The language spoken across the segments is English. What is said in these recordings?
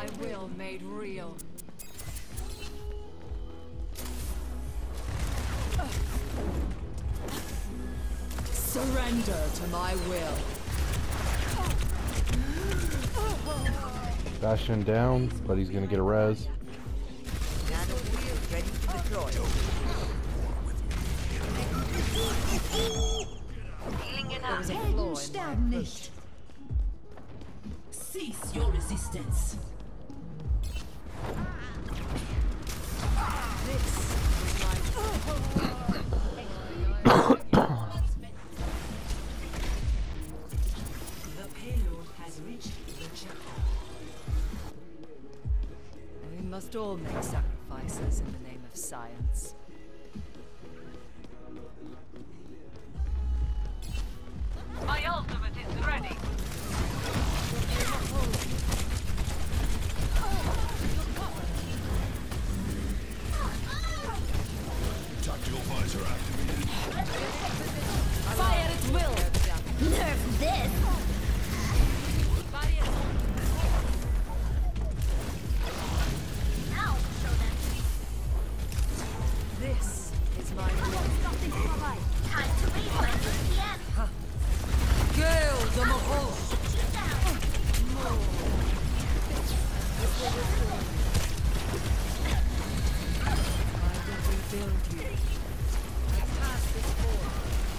My will made real. Surrender to my will. Bastion down, but he's gonna get a res. Ready to deploy. There was a flaw in my approach. Cease your resistance. This is my The payload has reached the checkpoint. We must all make sacrifices in the name of science. My ultimate is ready. Tactical visor activated. Fire at will! Nerf this! This is my will. Time to wait my PM. Gale the Mahal! I will rebuild you. I pass this forward.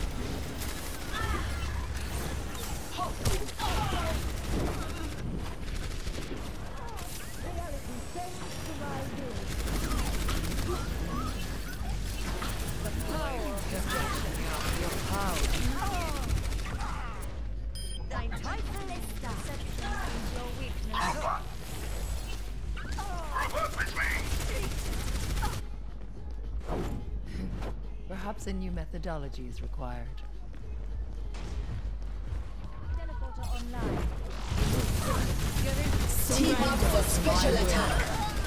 Your power. Dein Teufel ist da. Your weakness. Perhaps a new methodology is required. Teleporter online. Team up for special attack.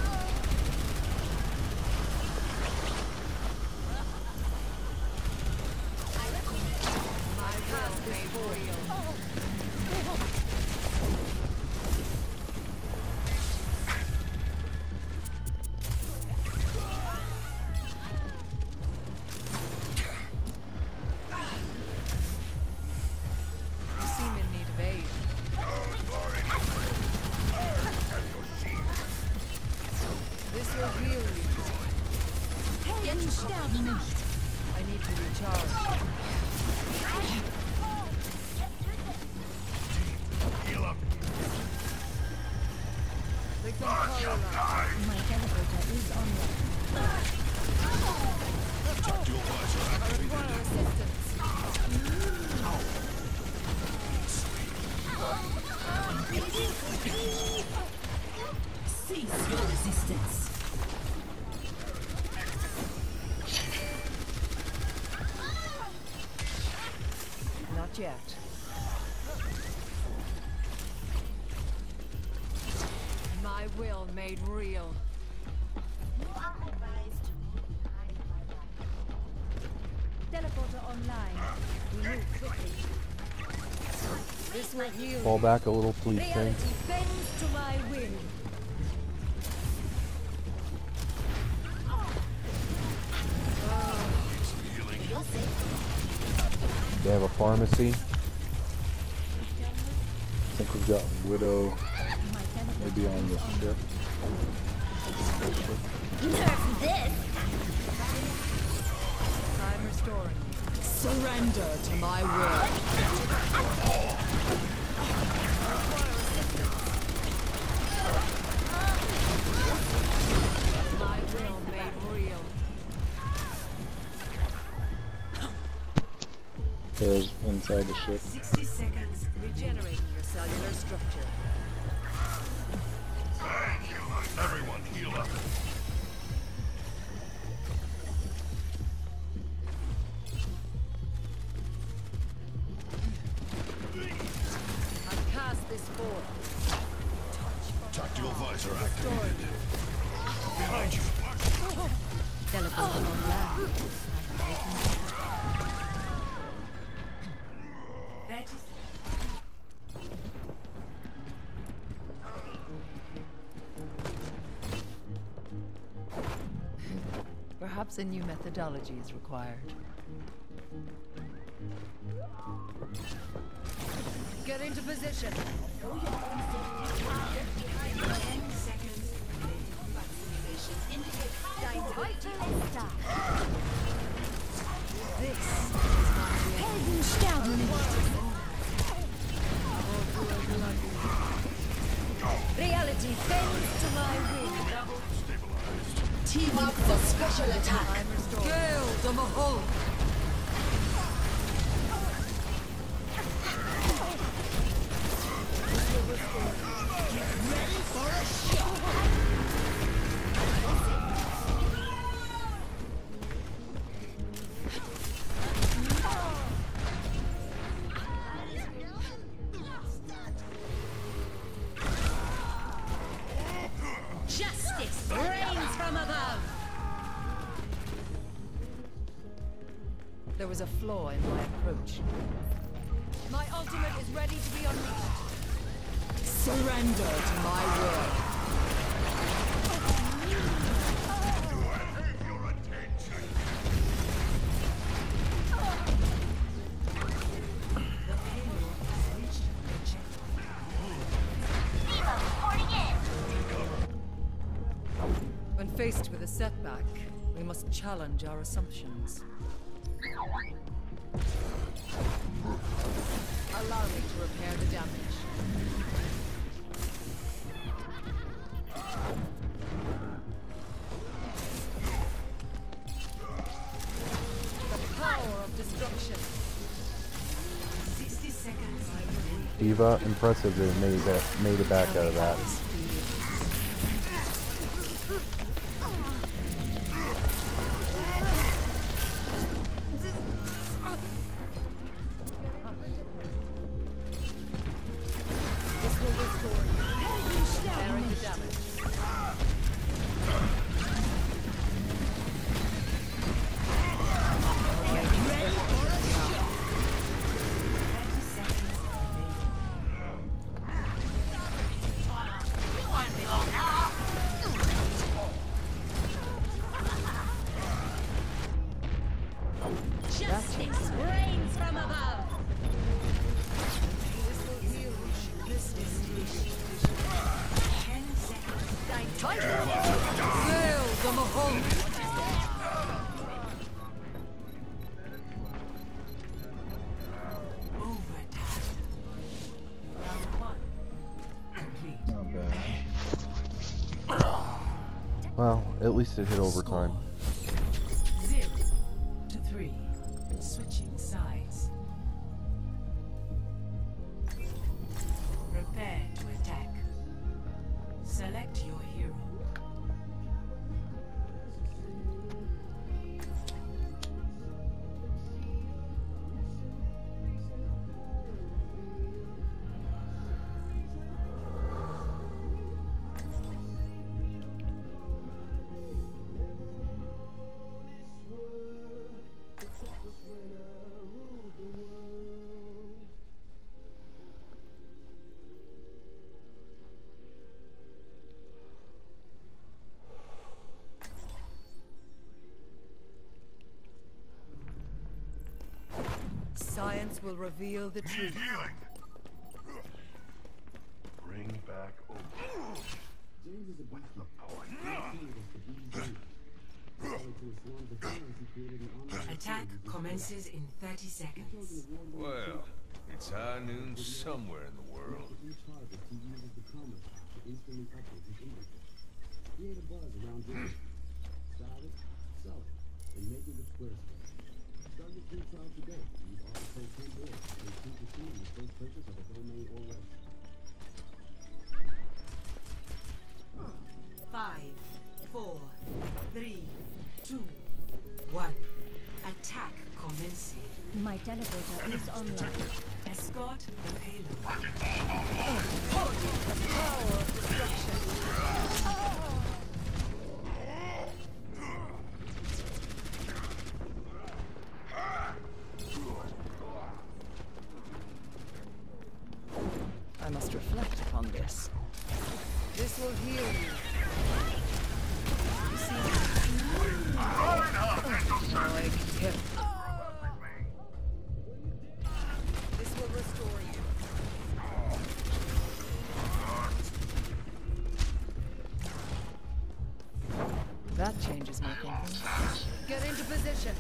You seem in need of aid. This will heal you. Helden sterben nicht. I need to recharge. Heal up. Victim Colorado. My teleporter is online. Tactical visor activated. Require assistance. Cease your resistance. Not yet. My will made real. Teleporter online. We move quickly. This will heal Fall back a little, please, King. Reality bends to my will. They have a pharmacy. I think we've got Widow My teleporter maybe on the ship. Nerf this! I'm restoring. Surrender to my will. My will made real. There's inside the ship. 60 seconds. Regenerating your cellular structure. Everyone heal up. I cast this forth. Tactical visor activated. Behind you. Teleporter online. That is Perhaps a new methodology is required. Get into position. 10 seconds. Vaccination indicate high Ballista. This Heldenstern. Reality bends to my will. team up for special attack. Gale the Mahal. Justice reigns from above. There was a flaw in my approach. My ultimate is ready to be unleashed. Surrender to my will. Your attention. The payload has reached the checkpoint. When faced with a setback, we must challenge our assumptions. Allow me to repair the damage. The power of destruction. 60 seconds. Diva, impressive they made it back out of that. This will restore you. Repairing the damage. Justice reigns from above. Gale the Mahal. Overtime. Round 1. Complete. Not bad. Well, at least it hit overtime. 0 to 3. Switching sides. Prepare to attack. Select your hero. Science will reveal the truth. Healing. Bring back over. What's the point? Attack commences in 30 seconds. Well, it's high noon somewhere in the world. Five, 4, 3, 2, 1. Attack commencing. My teleporter is online. Escort the payload. I must reflect upon this. This will heal you. You see, my thinking. Get into position.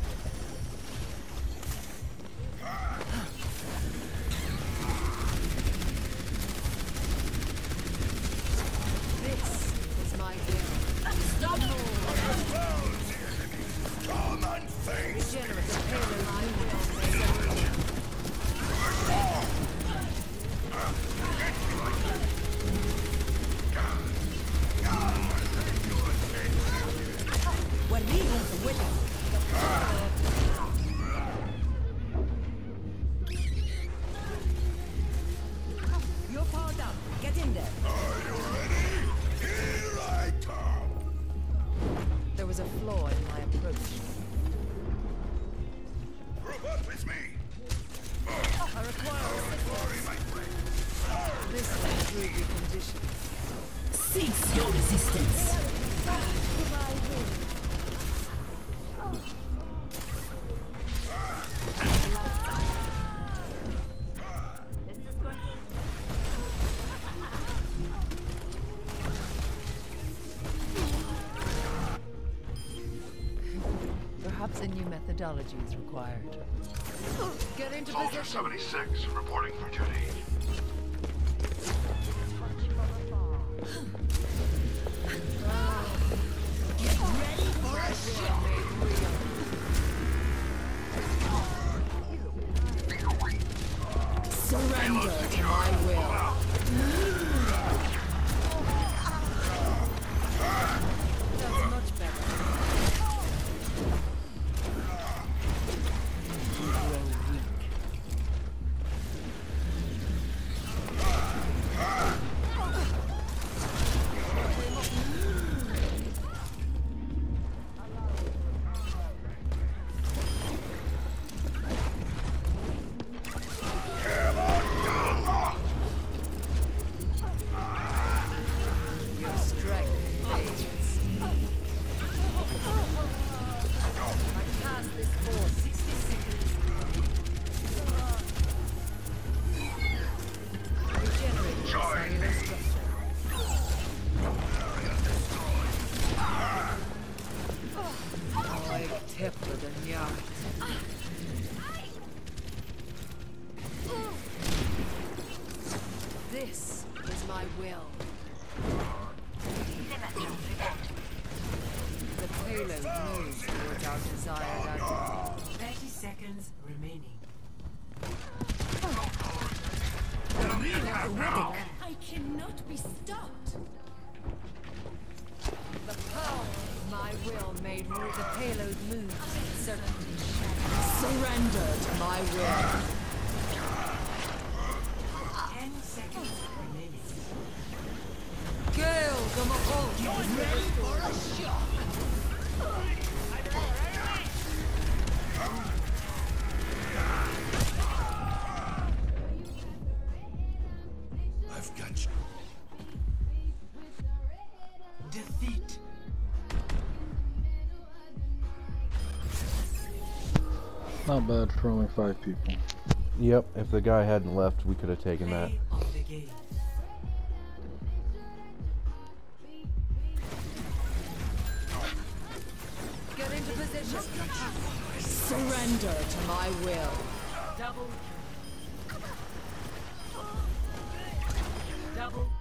This is my will. Stop! Come and face Regenerate the payload. I will. When we have the winner. You're powered up. Get in there. Are you ready? Here I come! There was a flaw in my approach. Group up with me! I require assistance. This will improve your condition. Cease your resistance. Perhaps a new methodology is required. Get into Soldier position. 76, reporting for duty. Get ready for a shot. Surrender to my will. That's much better. You grow weak. Your strength fades. I cast this force. 60 seconds. Regenerating cellular structure. I temper the yard. This is my will. The payload moves towards our desired outcome. 30 seconds remaining. I cannot be stopped. The power of my will made the payload move. Certainty. Surrender to my will. 10 seconds remaining. Gale the Mahal. Get ready for a shock. I've got you. Defeat. Not bad for only 5 people. Yep, if the guy hadn't left, we could have taken that. Play of the game. Get into position. Surrender to my will. Double. Double